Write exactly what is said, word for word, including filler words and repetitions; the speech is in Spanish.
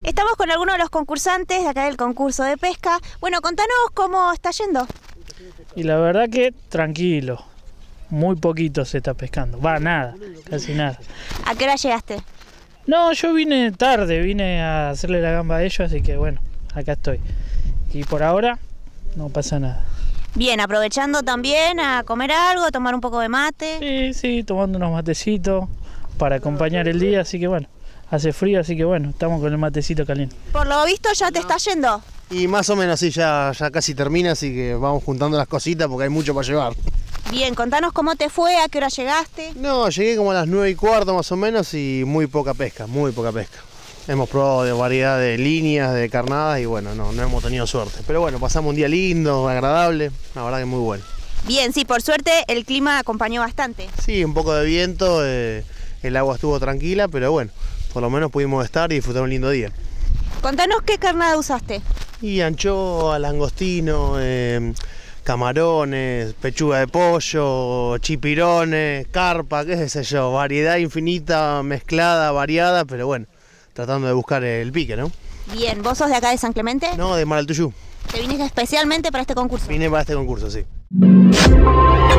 Estamos con algunos de los concursantes de acá del concurso de pesca. Bueno, contanos cómo está yendo. Y la verdad que tranquilo, muy poquito se está pescando, va, nada, casi nada. ¿A qué hora llegaste? No, yo vine tarde, vine a hacerle la gamba a ellos, así que bueno, acá estoy. Y por ahora no pasa nada. Bien, aprovechando también a comer algo, a tomar un poco de mate. Sí, sí, tomando unos matecitos para acompañar el día, así que bueno, hace frío, así que bueno, estamos con el matecito caliente. Por lo visto ya te está yendo. Y más o menos sí, ya, ya casi termina, así que vamos juntando las cositas porque hay mucho para llevar. Bien, contanos cómo te fue, a qué hora llegaste. No, llegué como a las nueve y cuarto más o menos y muy poca pesca, muy poca pesca. Hemos probado de variedad de líneas, de carnadas y bueno, no, no hemos tenido suerte. Pero bueno, pasamos un día lindo, agradable, la verdad que muy bueno. Bien, sí, por suerte el clima acompañó bastante. Sí, un poco de viento, eh, el agua estuvo tranquila, pero bueno, por lo menos pudimos estar y disfrutar un lindo día. Contanos qué carnada usaste. Y anchoa, langostino, eh, camarones, pechuga de pollo, chipirones, carpa, qué sé yo, variedad infinita, mezclada, variada, pero bueno, tratando de buscar el pique, ¿no? Bien, ¿vos sos de acá de San Clemente? No, de Mar del Tuyú. ¿Te viniste especialmente para este concurso? Vine para este concurso, sí.